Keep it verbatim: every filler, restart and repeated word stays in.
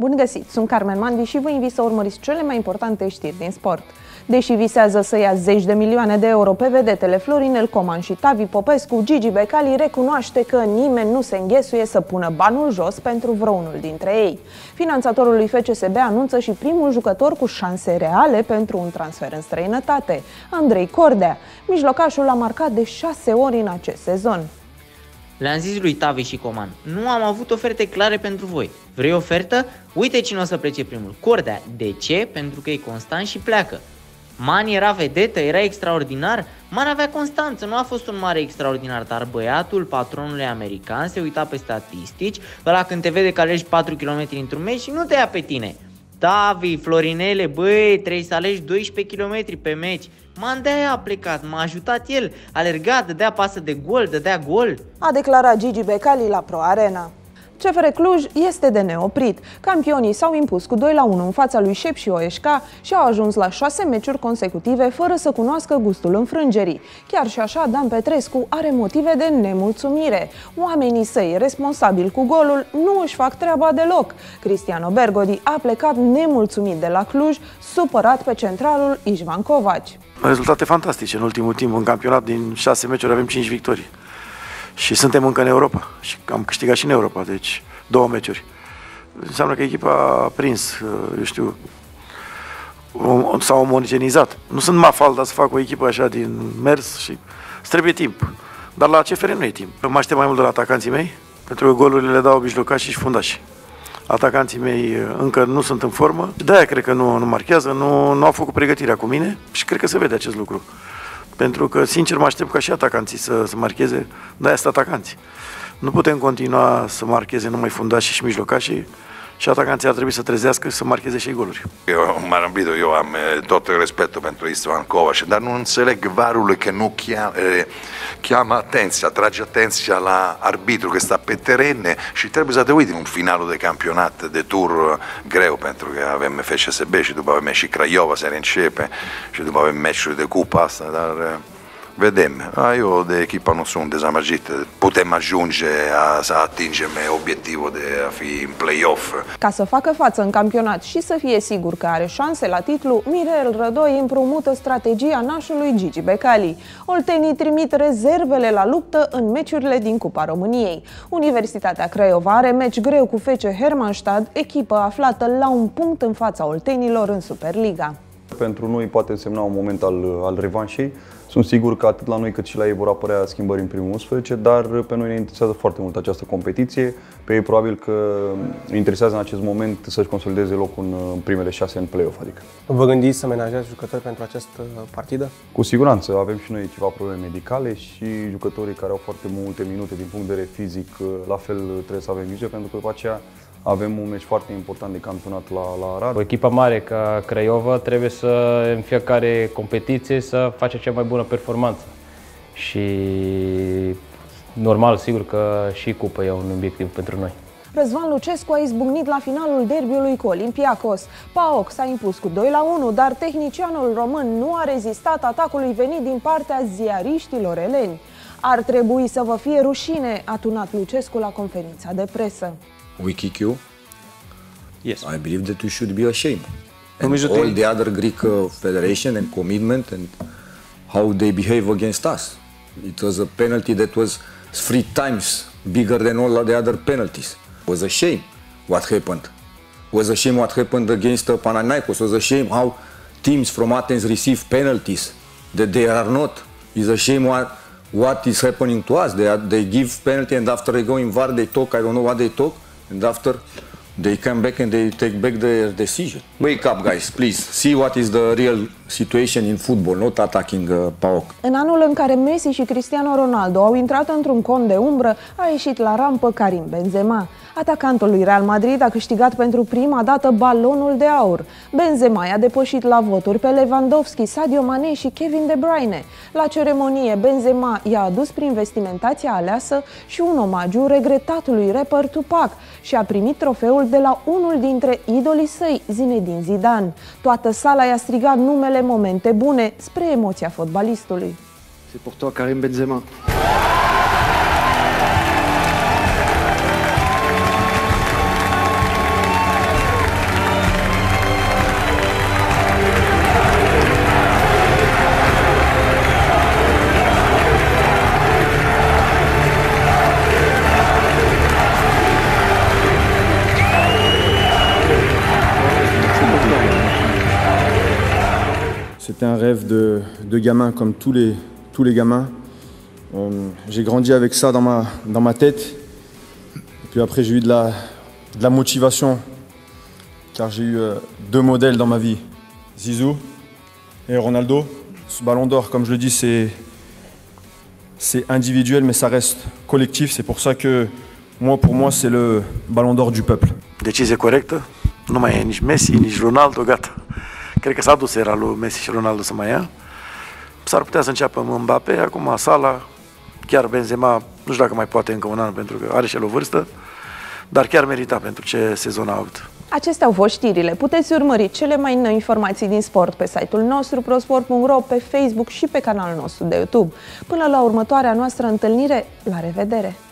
Bun găsit! Sunt Carmen Mandi și vă invit să urmăriți cele mai importante știri din sport. Deși visează să ia zeci de milioane de euro pe vedetele Florinel Coman și Tavi Popescu, Gigi Becali recunoaște că nimeni nu se înghesuie să pună banul jos pentru vreunul dintre ei. Finanțatorul lui F C S B anunță și primul jucător cu șanse reale pentru un transfer în străinătate, Andrei Cordea. Mijlocașul a marcat de șase ori în acest sezon. Le-am zis lui Tavi și Coman, nu am avut oferte clare pentru voi. Vrei ofertă? Uite cine o să plece primul. Cordea. De ce? Pentru că e constant și pleacă. Man era vedetă, era extraordinar. Man avea constanță, nu a fost un mare extraordinar, dar băiatul patronului american se uita pe statistici, ăla când te vede că alegi patru kilometri într-un meci și nu te ia pe tine. Tavi, Florinele, băi, trebuie să alegi doisprezece kilometri pe meci. Man, de-aia a plecat, m-a ajutat el, alerga, dădea pasă de gol, dădea gol. A declarat Gigi Becali la Pro Arena. C F R Cluj este de neoprit. Campionii s-au impus cu doi la unu în fața lui Șepși Oeșca și au ajuns la șase meciuri consecutive fără să cunoască gustul înfrângerii. Chiar și așa, Dan Petrescu are motive de nemulțumire. Oamenii săi, responsabili cu golul, nu își fac treaba deloc. Cristiano Bergodi a plecat nemulțumit de la Cluj, supărat pe centralul Ișvan Covaci. Rezultate fantastice în ultimul timp. În campionat, din șase meciuri, avem cinci victorii. Și suntem încă în Europa și am câștigat și în Europa, deci două meciuri. Înseamnă că echipa a prins, eu știu, s-a omogenizat. Nu sunt Mafalda să fac o echipă așa din mers și îți trebuie timp. Dar la C F R nu e timp. Mă aștept mai mult de la atacanții mei, pentru că golurile le dau mijlocași și fundași. Atacanții mei încă nu sunt în formă, de-aia cred că nu, nu marchează, nu, nu au făcut pregătirea cu mine și cred că se vede acest lucru. Pentru că, sincer, mă aștept ca și atacanții să, să marcheze, de-aia sunt atacanții. Nu putem continua să marcheze numai fundașii și mijlocașii și atacanții ar trebui să trezească și să marcheze și goluri. Eu m-am ambit, eu am tot respectul pentru Ișvan Covaci, dar nu înțeleg varul că nu cheamă, cheamă atenția, trage atenția la arbitru că sta pe teren și trebuie să te uiti în un finalul de campionat de tur greu, pentru că avem F C S B și după avem și Craiova se reîncepe și după avem meciuri de cupa asta, dar vedem. Eu de echipa nu sunt dezamăgit. Putem ajunge a, să atingem obiectivul de a fi în play-off. Ca să facă față în campionat și să fie sigur că are șanse la titlu, Mirel Rădoi împrumută strategia nașului Gigi Becali. Oltenii trimit rezervele la luptă în meciurile din Cupa României. Universitatea Craiova are meci greu cu F C Hermannstad, echipă aflată la un punct în fața oltenilor în Superliga. Pentru noi poate însemna un moment al, al revanșei. Sunt sigur că atât la noi cât și la ei vor apărea schimbări în primul unsprezece, dar pe noi ne interesează foarte mult această competiție. Pe ei probabil că interesează în acest moment să-și consolideze locul în primele șase în play-off. Adică. Vă gândiți să menajați jucători pentru această partidă? Cu siguranță. Avem și noi ceva probleme medicale și jucătorii care au foarte multe minute din punct de vedere fizic, la fel trebuie să avem grijă, pentru că după aceea avem un meci foarte important de campionat la, la Arad. O echipă mare ca Craiova trebuie să, în fiecare competiție, să face cea mai bună performanță. Și normal, sigur că și cupa e un obiectiv pentru noi. Răzvan Lucescu a izbucnit la finalul derbiului cu Olympiacos. PAOK s-a impus cu doi la unu, dar tehnicianul român nu a rezistat atacului venit din partea ziariștilor eleni. Ar trebui să vă fie rușine, a tunat Lucescu la conferința de presă. We kick you? Yes. I believe that we should be ashamed. And all the other Greek uh, federation and commitment and how they behave against us. It was a penalty that was three times bigger than all the other penalties. It was a shame what happened. It was a shame what happened against uh, Panathinaikos. It was a shame how teams from Athens receive penalties that they are not. It's a shame what what is happening to us. They are, they give penalty and after they go in V A R they talk. I don't know what they talk. And after they come back and they take back their decision. Wake up, guys, please. See what is the real situation in football, not attacking uh, PAOK. În anul în care Messi și Cristiano Ronaldo au intrat într-un cont de umbră, a ieșit la rampă Karim Benzema. Atacantul lui Real Madrid a câștigat pentru prima dată balonul de aur. Benzema i-a depășit la voturi pe Lewandowski, Sadio Mane și Kevin De Bruyne. La ceremonie, Benzema i-a adus prin vestimentația aleasă și un omagiu regretatului rapper Tupac și a primit trofeul de la unul dintre idolii săi, Zinedine Zidane. Toată sala i-a strigat numele Momente Bune spre emoția fotbalistului. C'est pour toi, Karim Benzema. c'était un rêve de, de gamin comme tous les, tous les gamins. Euh, j'ai grandi avec ça dans ma, dans ma tête. Et puis après, j'ai eu de la, de la motivation, car j'ai eu euh, deux modèles dans ma vie, Zizou et Ronaldo. Ce ballon d'or, comme je le dis, c'est, c'est individuel, mais ça reste collectif. C'est pour ça que moi, pour moi, c'est le ballon d'or du peuple. Decizie corectă, nu mai e nici Messi, nici Ronaldo, gata. Cred că s-a dus era lui Messi și Ronaldo să mai ia. S-ar putea să înceapă Mbappé, acum Salah, chiar Benzema, nu știu dacă mai poate încă un an pentru că are și el o vârstă, dar chiar merita pentru ce sezon a avut. Acestea au fost știrile. Puteți urmări cele mai noi informații din sport pe site-ul nostru, prosport punct ro, pe Facebook și pe canalul nostru de YouTube. Până la următoarea noastră întâlnire, la revedere!